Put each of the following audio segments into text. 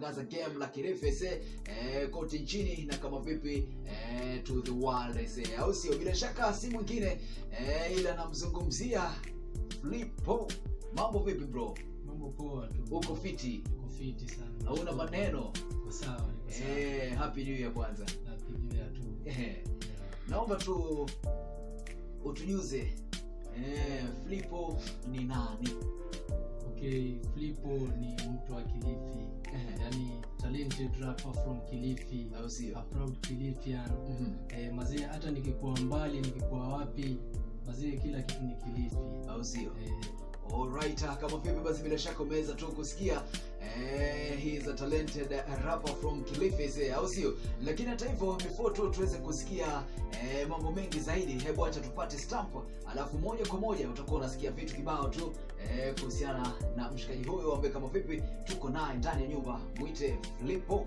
kutangaza game la Kilifi kote nchini na kama vipi to the world au sio? Bila shaka si mwingine ila namzungumzia Flipo. Mambo vipi bro? Mambo poa tu. Uko fiti? Uko fiti sana. Hauna maneno? Uko sawa, niko sawa. Happy New Year kwanza. Happy New Year tu. Naomba tu utujuze Flipo ni nani? Okay, Flipo ni mtu wa Kilifi. Yani talented rapper from Kilifi. Au sio? A proud Kilifian. Mazee hata nikikuwa mbali, nikikuwa wapi, mazee kila kitu ni Kilifi. Au sio? Alright, kama vipi basi bila shaka umeweza tu kusikia he is a talented rapper from Kilifi, au sio? Lakini hata hivyo before tu tuweze kusikia mambo mengi zaidi, hebu acha tupate stamp, alafu moja kwa moja utakuwa unasikia vitu kibao tu kuhusiana na mshikaji huyo ambaye kama vipi tuko naye ndani ya nyumba, muite Flipo.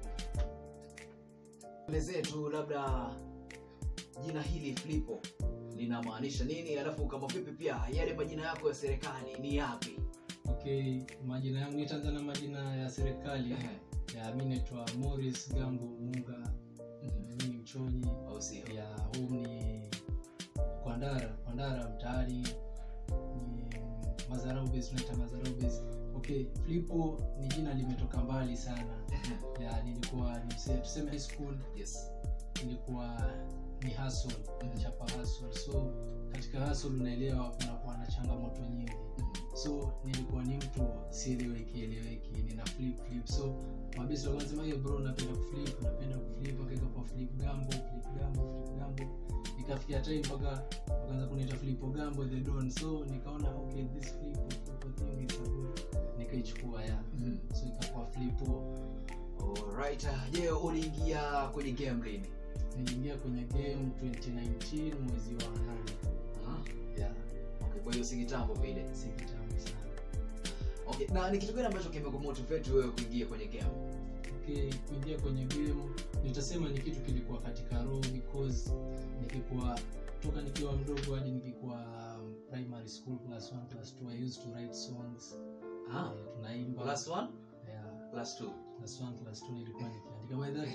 Elezee tu labda jina hili Flipo linamaanisha nini, alafu kama vipi pia yale majina yako ya serikali ni yapi? Okay, majina yangu nitaanza na majina ya serikali. Ya mimi naitwa Morris Gambo Munga. Mimi ni mchonyi, au sio? Ya home ni Kwandara mtaani ni Mazarau Base, tunaita Mazarau Base. Okay, Flipo ni jina limetoka mbali sana. Ya nilikuwa tuseme high school. Yes. Nilikuwa ni hustle, chapa hustle. So katika hustle unaelewa kunakuwa na changamoto nyingi. So nilikuwa ni mtu sieleweki, nina flip. So mabesi wakasema hiyo bro napenda kuflip, akaeka kwa flip gambo. Nikafikia time mpaka wakaanza kuniita Flipo Gambo the Don. So nikaona okay, this Flipo thing is good. Nikaichukua ya. So ikakuwa Flipo. Alright, je, uliingia kwenye game lini? Niliingia kwenye game 2019 mwezi wa 8. Yeah. Okay, kwa hiyo si kitambo vile. Si kitambo sana. Okay, na ni kitu gani ambacho kimekumotivate wewe kuingia kwenye game? Okay, kuingia kwenye game nitasema ni kitu kilikuwa katika roho, because toka nikiwa mdogo hadi nikikuwa primary school class 1 class 2 I used to write songs. Tunaimba class 1? Yeah. Class 2? Class 1 class 2 nilikuwa nikiandika. By that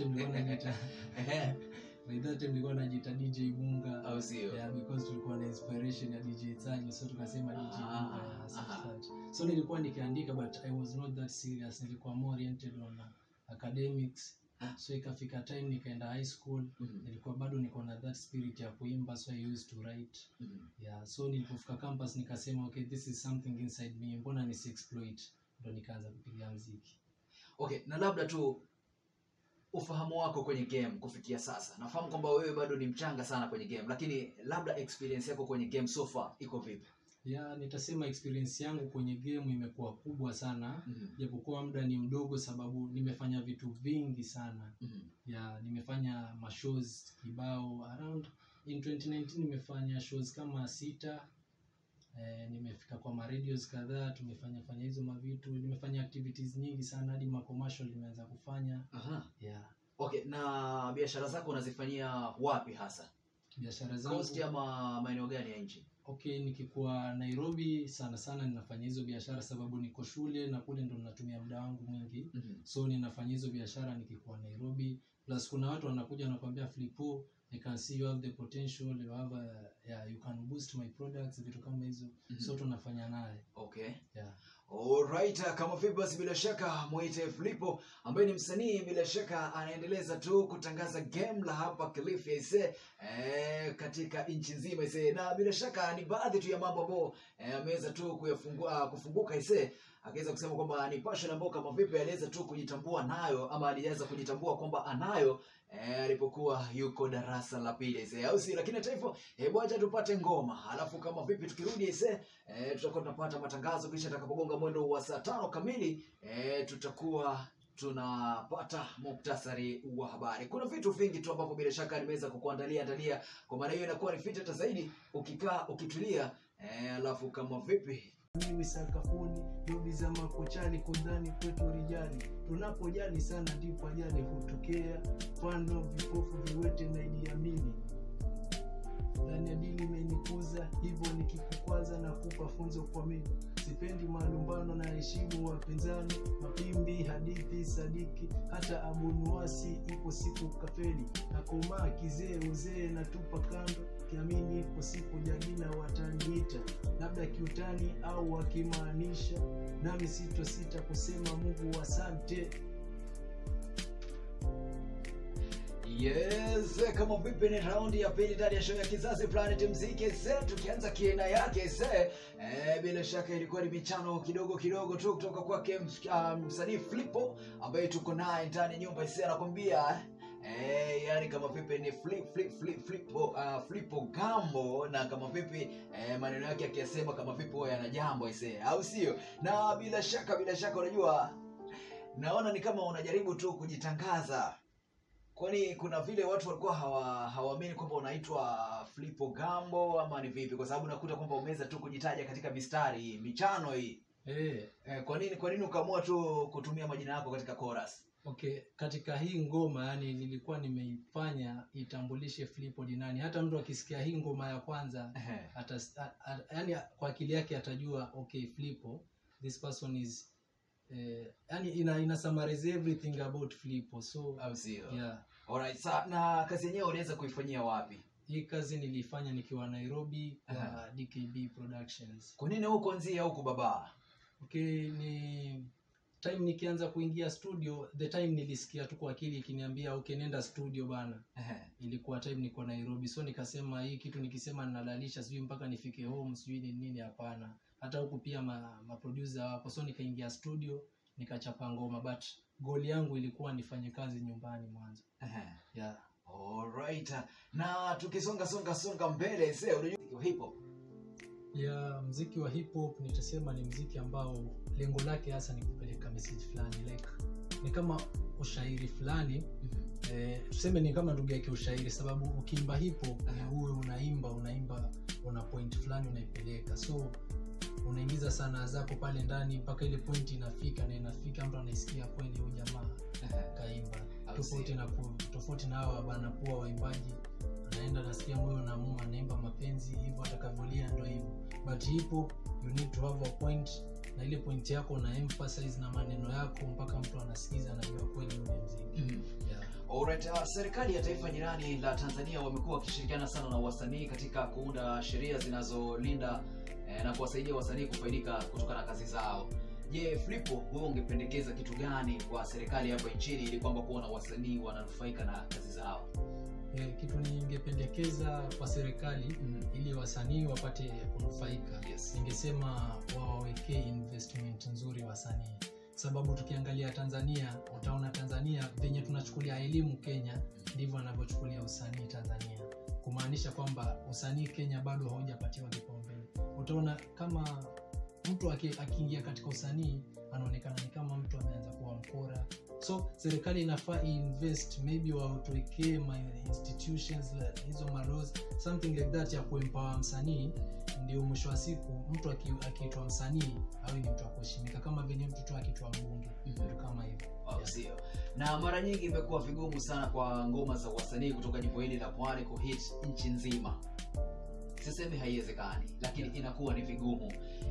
time nilikuwa najiita DJ Munga, au sio? Yeah, because tulikuwa na inspiration ya DJ Tsanyo, so tukasema DJ Munga. So nilikuwa nikiandika but I was not that serious, nilikuwa more oriented on academics. So ikafika time nikaenda high school, nilikuwa bado niko na that spirit ya kuimba, so I used to write. Yeah, so nilipofika campus nikasema okay, this is something inside me, mbona nisi-exploit? Ndo nikaanza kupiga muziki. Okay, na labda tu ufahamu wako kwenye game kufikia sasa. Nafahamu kwamba wewe bado ni mchanga sana kwenye game, lakini labda experience yako kwenye game so far iko vipi? Yeah, nitasema experience yangu kwenye game imekuwa kubwa sana. Japokuwa muda ni mdogo sababu nimefanya vitu vingi sana. Yeah, nimefanya mashows kibao around in 2019 nimefanya shows kama 6. Nimefika kwa radios kadhaa, tumefanya hizo mavitu, nimefanya activities nyingi sana hadi commercial nimeanza kufanya. Yeah. Okay, na biashara zako unazifanyia wapi hasa? Biashara zangu coast ama maeneo gani ya nchi? Okay, nikikuwa Nairobi sana ninafanya hizo biashara sababu niko shule na kule ndo ninatumia muda wangu mwingi. So ninafanya hizo biashara nikikuwa Nairobi. Plus kuna watu wanakuja wanakuambia Flipo, I can see you have the potential, you have you can boost my products, vitu kama hizo. So tunafanya naye. Okay. Yeah. Alright, kama vipi basi bila shaka muite Flipo ambaye ni msanii, bila shaka anaendeleza tu kutangaza game la hapa Kilifi katika nchi nzima na bila shaka ni baadhi tu ya mambo ambayo ameweza tu kufunguka akaweza kusema kwamba ni passion ambayo kama vipi aliweza tu kujitambua nayo, ama aliweza kujitambua kwamba anayo alipokuwa yuko darasa la pili au si? Lakini hata hivyo hebu acha tupate ngoma, alafu kama vipi tukirudi tutakuwa tunapata matangazo, kisha tutakapogonga mwendo wa saa 5 kamili tutakuwa tunapata muktasari wa habari. Kuna vitu vingi tu ambavyo bila shaka nimeweza kukuandalia, kwa maana hiyo inakuwa ni fit hata zaidi ukikaa ukitulia alafu kama vipi mimi sakafuni dobi za makochani kudhani kwetu rijali, tunapojali sana ndipo ajali hutokea, fano vipofu viwete na idiamini ndani ya dili imenikuza hivyo nikikukwaza na inanipa funzo kwa mimi. Sipendi malumbano na heshimu wapinzani, mapimbi, hadithi, sadiki, hata Abu Nuwasi ipo siku kafeli. Nakoma kizee uzee na tupa kando, kiamini ipo siku jagina wataniita, labda kiutani au wakimaanisha, nami sita kusema Mungu asante. Yes, kama vipi ni raundi ya pili ndani ya show ya Kizazi Planet Muziki tukianza kiena yake bila shaka ilikuwa ni michano kidogo tu kutoka kwake msanii Flipo ambaye tuko naye ndani nyumba anakuambia yani kama vipi ni Flipo Gambo, na kama vipi maneno yake akiyasema kama vipi yana jambo au sio? Na bila shaka unajua, naona ni kama unajaribu tu kujitangaza. Kwani kuna vile watu walikuwa hawaamini kwamba unaitwa Flipo Gambo ama ni vipi? Kwa sababu nakuta kwamba umeweza tu kujitaja katika mistari michano hii. Kwa nini ukaamua tu kutumia majina yako katika chorus? Okay, katika hii ngoma yani nilikuwa nimeifanya itambulishe Flipo ni nani. Hata mtu akisikia hii ngoma ya kwanza yani kwa akili yake atajua okay, Flipo, this person is yani ina summarize everything about Flipo. So yeah. Alright, na kazi yenyewe unaweza kuifanyia wapi? Hii kazi nilifanya nikiwa Nairobi kwa DKB Productions. Kwa nini huko nzia huko baba? Okay, ni time nikianza kuingia studio, the time nilisikia tu kwa akili ikiniambia okay, nenda studio bana. Ilikuwa time niko Nairobi, so nikasema hii kitu nikisema ninalalisha sijui mpaka nifike home sijui nini, hapana. Hata huku pia producer wako, so nikaingia studio nikachapa ngoma, but goal yangu ilikuwa nifanye kazi nyumbani mwanzo. Yeah. Alright. Na tukisonga mbele unajua hip hop. Yeah, muziki wa hip hop nitasema ni muziki ambao lengo lake hasa ni kupeleka message fulani, like ni kama ushairi fulani. Tuseme ni kama ndugu yake ushairi, sababu ukiimba hip hop uwe unaimba una point fulani unaipeleka, so unaingiza sana zako pale ndani mpaka ile point inafika mtu anaisikia kweli huyu jamaa kaimba. Tofauti na hawa bana kuwa waimbaji anaenda nasikia moyo na mume anaimba mapenzi hivyo atakavolia ndio hivyo, but hip hop you need to have a point, na ile point yako na emphasize na maneno yako mpaka mtu anasikiza anajua kweli ule muziki. Alright, serikali ya taifa jirani la Tanzania wamekuwa wakishirikiana sana na wasanii katika kuunda sheria zinazolinda na kuwasaidia wasanii kufaidika kutokana na kazi zao. Je, Flipo, wewe ungependekeza kitu gani kwa serikali hapa nchini ili kwamba kuona wasanii wananufaika na kazi zao? Kitu ningependekeza kwa serikali ili wasanii wapate kunufaika, ningesema waweke investment nzuri wasanii. Sababu tukiangalia Tanzania, utaona Tanzania venye tunachukulia elimu Kenya ndivyo wanavyochukulia usanii Tanzania. Kumaanisha kwamba usanii Kenya bado haujapatiwa kipaumbele. Utaona kama mtu akiingia katika usanii anaonekana ni kama mtu ameanza kuwa mkora. So serikali inafaa invest, maybe watuwekee institutions hizo laws, something like that ya kuempower msanii, ndio mwisho wa siku mtu akiitwa msanii awe ni mtu wa kuheshimika kama venye mtu tu akiitwa mbunge, kama hivyo. Sio. Na mara nyingi imekuwa vigumu sana kwa ngoma za wasanii kutoka jimbo hili la Pwani kuhit nchi nzima. Sisemi haiwezekani, lakini inakuwa ni vigumu.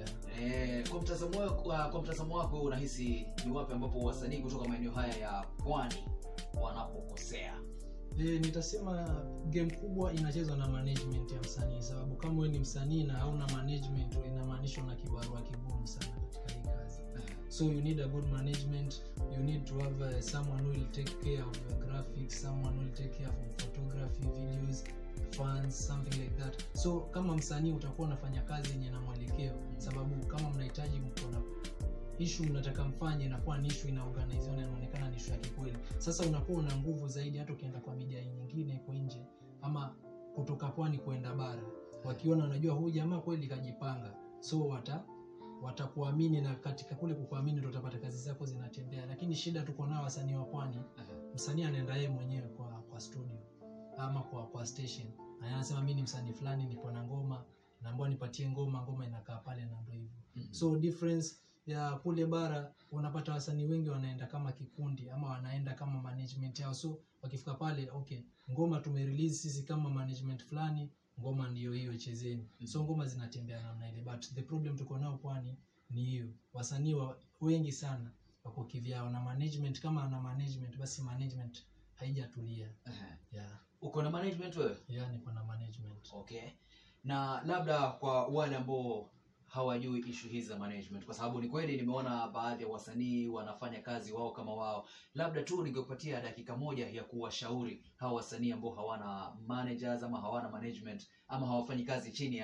Kwa mtazamo wako unahisi ni wapi ambapo wasanii kutoka maeneo haya ya Pwani wanapokosea? Nitasema game kubwa inachezwa na management ya msanii, sababu kama wewe ni msanii na hauna management inamaanisha una kibarua kigumu sana katika hii kazi. So you need a good management, you need to have someone who will take care of your graphics, someone who will take care of photography, videos, fans, something like that. So kama msanii utakuwa unafanya kazi yenye na mwelekeo, sababu kama mnahitaji mkona issue mnataka mfanye inakuwa ni issue inaorganiziwa na inaonekana ni issue ya kweli. Sasa unakuwa una nguvu zaidi hata ukienda kwa media nyingine iko nje ama kutoka Pwani kwenda bara. Wakiona wanajua huyu jamaa kweli kajipanga. So watakuamini, na katika kule kukuamini ndio utapata kazi zako zinatembea. Lakini shida tuko nao wasanii wa Pwani, msanii anaenda yeye mwenyewe kwa studio ama kwa station. Anasema mimi ni msanii fulani niko na ngoma, naomba nipatie ngoma inakaa pale na ndio hivyo. So difference ya kule bara unapata wasanii wengi wanaenda kama kikundi ama wanaenda kama management yao. So wakifika pale okay, ngoma tumerelease sisi kama management fulani, ngoma ndio hiyo chezeni. So ngoma zinatembea namna ile, but the problem tuko nao Pwani ni hiyo, wasanii wengi sana wako kivyao, na management kama ana management basi management haijatulia. Yeah. Uko na management wewe? Yeah, niko na management. Okay. Na labda kwa wale ambao hawajui issue hizi za management, kwa sababu ni kweli nimeona baadhi ya wasanii wanafanya kazi wao kama wao, labda tu ningekupatia dakika moja ya kuwashauri hawa wasanii ambao hawana managers ama hawana management ama hawafanyi kazi chini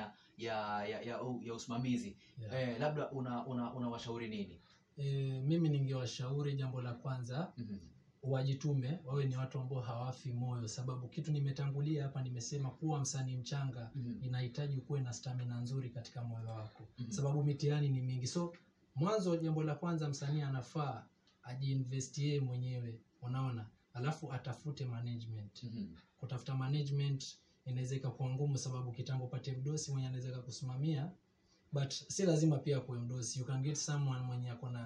ya usimamizi. Yeah. Labda unawashauri nini? Mimi ningewashauri jambo la kwanza, wajitume, wawe ni watu ambao hawafi moyo, sababu kitu nimetangulia hapa nimesema kuwa msanii mchanga inahitaji kuwe na stamina nzuri katika moyo wako, sababu mitihani ni mingi. So mwanzo, jambo la kwanza, msanii anafaa ajiinvestie mwenyewe, unaona, alafu atafute management. Kutafuta management inaweza ikakuwa ngumu, sababu kitambo pate mdosi mwenye anaweza kukusimamia, but si lazima pia kuwe mdosi. You can get someone mwenye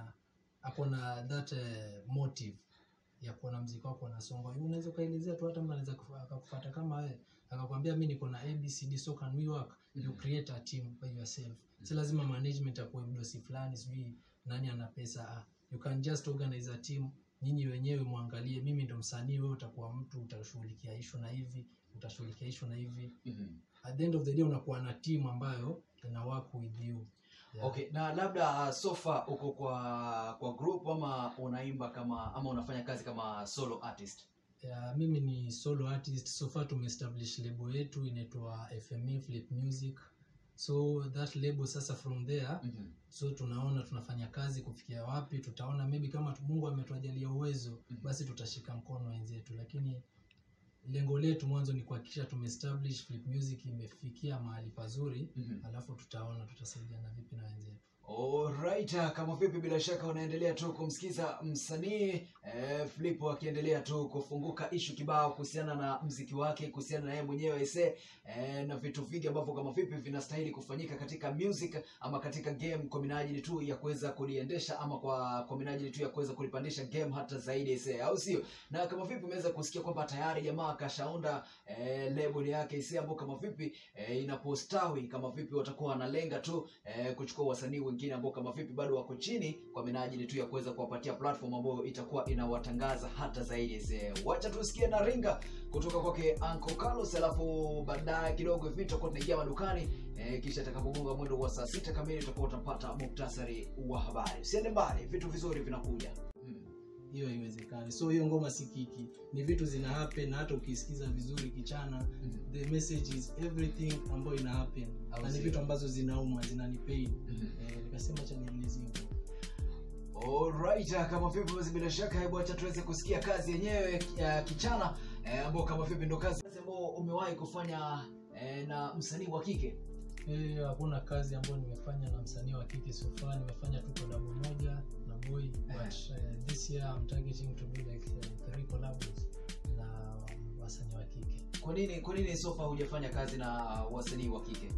akona that motive ya kuona muziki wako unasonga. Unaweza kaelezea tu, hata mtu anaweza akakufuata kama wewe akakwambia mimi niko na ABCD, so can we work? You create a team by yourself. Si lazima management akuwe mdosi fulani sijui nani ana pesa. You can just organize a team, nyinyi wenyewe muangalie, mimi ndo msanii, wewe utakuwa mtu utashughulikia issue na hivi, utashughulikia issue na hivi. At the end of the day unakuwa na team ambayo ina work with you. Yeah. Okay, na labda sofa uko kwa group ama unaimba ama unafanya kazi kama solo artist? Yeah, mimi ni solo artist. So far tumestablish label yetu inaitwa FME Flip Music. So that label sasa from there, so tunaona tunafanya kazi kufikia wapi, tutaona maybe kama Mungu ametujalia uwezo, basi tutashika mkono wenzetu, lakini lengo letu mwanzo ni kuhakikisha tumestablish Flip Music imefikia mahali pazuri, alafu tutaona tutasaidiana vipi na wenzetu. Alright, kama vipi, bila shaka unaendelea tu kumsikiza msanii Flip akiendelea tu kufunguka issue kibao kuhusiana na muziki wake, kuhusiana na yeye mwenyewe na vitu vingi ambavyo kama vipi vinastahili kufanyika katika music ama katika game kwa minajili tu ya kuweza kuliendesha ama kwa minajili tu ya kuweza kulipandisha game hata zaidi au sio? Na kama vipi umeweza kusikia kwamba tayari jamaa kashaunda label yake ambayo kama vipi inapostawi, kama vipi watakuwa wanalenga tu kuchukua wasanii wengine ambao kama vipi bado wako chini kwa minajili tu ya kuweza kuwapatia platform ambayo itakuwa inawatangaza hata zaidi. Wacha tusikie na ringa kutoka kwake Uncle Carlos, alafu baadaye kidogo hivi tutakuwa tunaingia madukani, kisha atakapogonga mwendo wa saa 6 kamili tutakuwa tunapata muktasari wa habari. Usiende mbali, vitu vizuri vinakuja. Hiyo haiwezekani. So hiyo ngoma si kiki, ni vitu zina happen, na hata ukisikiza vizuri kichana, the message is everything ambayo ina happen, na ni vitu ambazo zinauma, zinanipain. Nikasema cha nieleze hivyo. Alright, kama vipi basi bila shaka hebu acha tuweze kusikia kazi yenyewe kichana ambao kama vipi ndo kazi ambayo umewahi kufanya na msanii wa kike. Hakuna kazi ambayo nimefanya na msanii wa kike so far. Nimefanya tu collab moja na boy, but this year I'm targeting to do like 3 collabs na wasanii wa kike. Kwa nini so far hujafanya kazi na wasanii wa kike?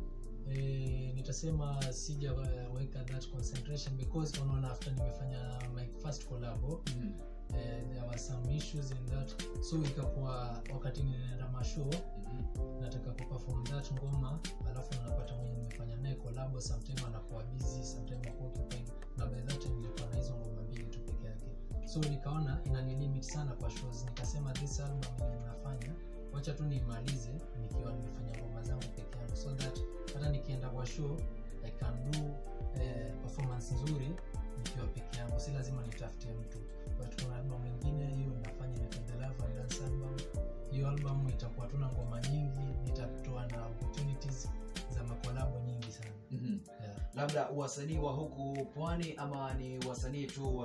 Nitasema sijaweka that concentration because unaona after nimefanya my first collab, there were some issues in that, so ikakuwa wakati ninaenda mashow nataka kuperform that ngoma, alafu unapata mwenye nimefanya naye collab sometimes anakuwa busy, sometimes ako occupied, na by that time nilikuwa na hizo ngoma mbili tu peke yake. So nikaona inanilimit sana kwa shows, nikasema this album ninafanya wacha tu nimalize nikiwa nimefanya ngoma zangu peke yangu, so that hata nikienda kwa show I can do performance nzuri nikiwa peke yangu, si lazima nitafute mtu. But kuna album nyingine hiyo ninafanya na The Love and Dance album. Hiyo album itakuwa tuna ngoma nyingi, nitatoa na opportunities za makolabo nyingi sana. Yeah. Labda wasanii wa huku Pwani ama ni wasanii tu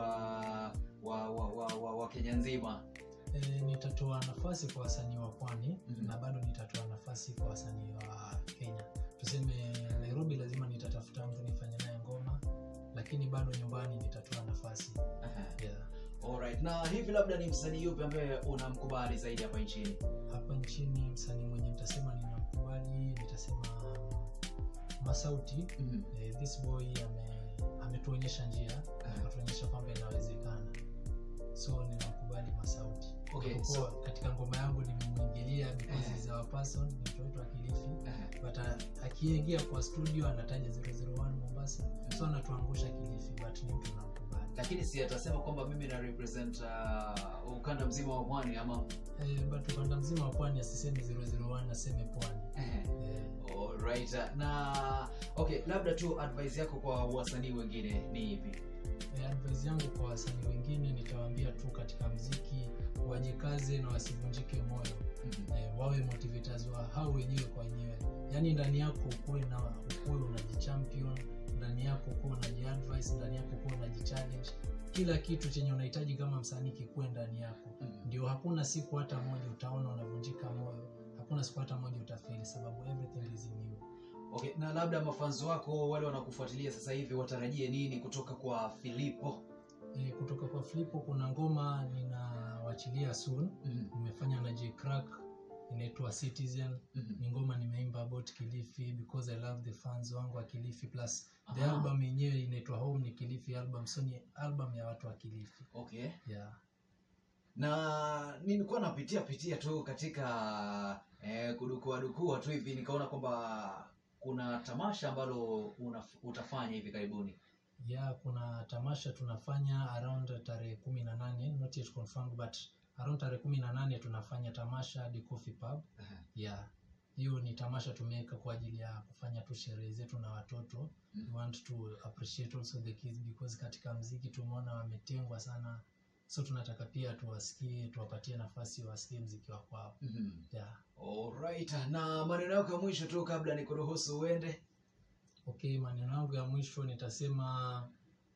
wa Kenya nzima? Nitatoa nafasi kwa wasanii wa Pwani, na bado nitatoa nafasi kwa wasanii wa Kenya. Tuseme Nairobi lazima nitatafuta mtu nifanye naye ngoma, lakini bado nyumbani nitatoa nafasi. Yeah. Alright. Na hivi labda ni msanii yupi ambaye unamkubali zaidi hapa nchini? Hapa nchini msanii mwenye nitasema ninamkubali, nitasema Masauti. This boy ametuonyesha njia, ametuonyesha kwamba inawezekana. So ninamkubali Masauti. Okay, so katika ngoma yangu nimemuingilia because is our person, ni mtoto wa Kilifi. But akiingia kwa studio anataja 001 Mombasa. So anatuangusha Kilifi, but ni mtu namkubali. Lakini si atasema kwamba mimi na represent ukanda mzima wa Pwani ama but ukanda mzima wa Pwani asiseme 001, aseme Pwani. Alright. Na okay, labda tu advice yako kwa wasanii wengine ni ipi? Advice yangu kwa wasanii wengine nitawaambia tu katika muziki wajikaze na wasivunjike moyo. Wawe motivators wa hao wenyewe kwa wenyewe. Yaani ndani yako ukuwe unajichampion, ndani yako ukuwe unajiadvise, ndani yako ukuwe unajichallenge. Kila kitu chenye unahitaji kama msanii kikuwe ndani yako. Ndio hakuna siku hata moja utaona unavunjika moyo. Hakuna siku hata moja utafeli, sababu everything is in you. Okay, na labda mafanzo wako wale wanakufuatilia sasa hivi watarajie nini kutoka kwa Philippo? Kutoka kwa Philippo kuna ngoma ninawachilia soon. Nimefanya na J Crack, inaitwa Citizen. Ni ngoma nimeimba about Kilifi because I love the fans wangu wa Kilifi, plus the album yenyewe inaitwa Home ni Kilifi album, so ni album ya watu wa Kilifi. Okay. Yeah. Na nilikuwa napitia tu katika kudukua tu hivi nikaona kwamba kuna tamasha ambalo utafanya hivi karibuni. Yeah, kuna tamasha tunafanya around tarehe 18, not yet confirmed, but around tarehe 18 tunafanya tamasha The Coffee Pub. Yeah. Hiyo ni tamasha tumeweka kwa ajili ya kufanya tu sherehe zetu na watoto. We want to appreciate also the kids because katika muziki tumeona wametengwa sana. So tunataka pia tuwasikie, tuwapatie nafasi wasikie muziki wa kwao. Yeah. Alright. Na maneno yako ya mwisho tu kabla nikuruhusu uende. Okay, maneno yangu ya mwisho nitasema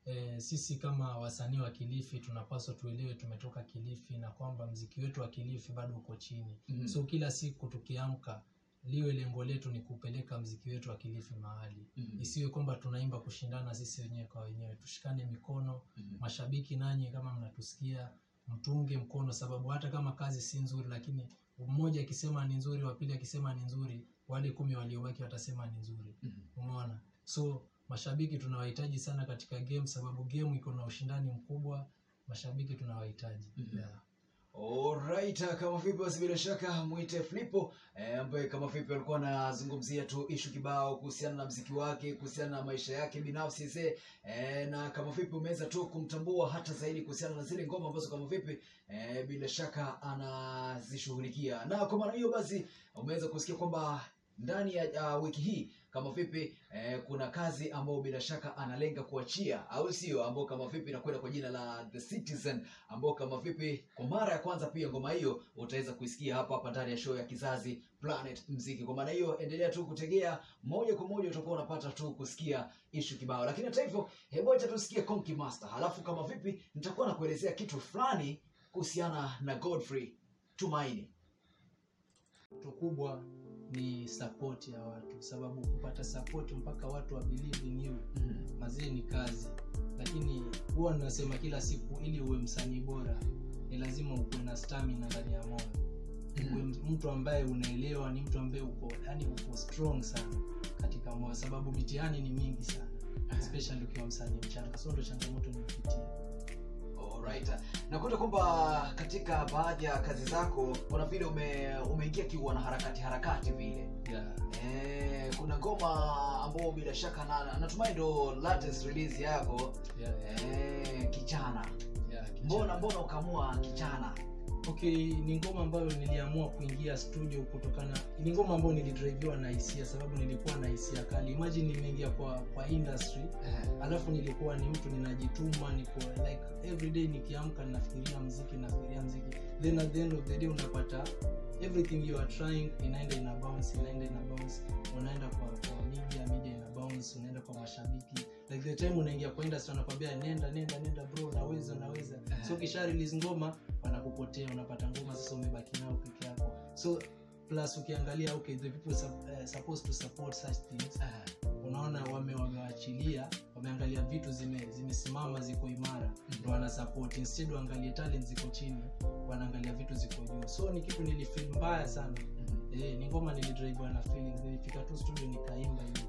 sisi kama wasanii wa Kilifi tunapaswa tuelewe tumetoka Kilifi na kwamba muziki wetu wa Kilifi bado uko chini. So kila siku tukiamka liwe lengo letu ni kupeleka muziki wetu wa Kilifi mahali. Isiwe kwamba tunaimba kushindana sisi wenyewe kwa wenyewe. Tushikane mikono. Mashabiki nanyi kama mnatusikia mtunge mkono, sababu hata kama kazi si nzuri lakini mmoja akisema ni nzuri, wa pili akisema ni nzuri, wale 10 waliobaki watasema ni nzuri. Umeona? So mashabiki tunawahitaji sana katika game, sababu game iko na ushindani mkubwa. Mashabiki tunawahitaji. Yeah. Alright, kama vipi basi bila shaka muite Philippo ambaye kama vipi alikuwa anazungumzia tu issue kibao kuhusiana na muziki wake, kuhusiana na maisha yake binafsi na kama vipi umeweza tu kumtambua hata zaidi kuhusiana na zile ngoma ambazo kama vipi bila shaka anazishughulikia. Na kwa maana hiyo basi umeweza kusikia kwamba ndani ya wiki hii kama vipi kuna kazi ambayo bila shaka analenga kuachia, au sio, ambao kama vipi inakwenda kwa jina la The Citizen, ambao kama vipi kwa mara ya kwanza pia ngoma hiyo utaweza kuisikia hapa ndani ya show ya Kizazi Planet Muziki. Kwa maana hiyo endelea tu kutegea, moja kwa moja utakuwa unapata tu kusikia issue kibao. Lakini hata hivyo hebu acha tusikie Konki Master, halafu kama vipi nitakuwa nakuelezea kitu fulani kuhusiana na Godfrey Tumaini. Kubwa ni support ya watu, sababu kupata support mpaka watu wa believe in you mazee ni kazi. Lakini huwa ninasema kila siku ili uwe msanii bora ni lazima uwe na stamina ndani ya moyo. Uwe mtu ambaye unaelewa, ni mtu ambaye uko strong sana katika moyo, sababu mitihani ni mingi sana especially ukiwa msanii mchanga. So ndio changamoto nimepitia. Alright. Nakuta kwamba katika baadhi ya kazi zako kuna vile umeingia kiwa na harakati vile. Yeah. Kuna ngoma ambao bila shaka natumai ndo latest release yako. Kijana. Yeah, mbona ukamua Kijana? Okay, ni ngoma ambayo niliamua kuingia studio kutokana, ni ngoma ambayo nilidrivewa na hisia, sababu nilikuwa na hisia kali. Imagine nimeingia kwa industry, alafu nilikuwa ni mtu ninajituma, niko like every day nikiamka nafikiria muziki, then at the end of the day unapata everything you are trying inaenda bounce, unaenda kwa media ina bounce, unaenda kwa mashabiki. Like the time unaingia kwa industry wanakuambia nenda bro, naweza. So kisha release ngoma wanakupotea, unapata ngoma sasa umebaki nao peke yako. So plus ukiangalia okay, the people supposed to support such things. Unaona wamewaachilia, wameangalia vitu zimesimama ziko imara, ndio wana support. Instead waangalie talent ziko chini, wanaangalia vitu ziko juu. So ni kitu nilifeel mbaya sana. Ni ngoma nilidrive na feelings. Nilifika tu studio nikaimba hivi.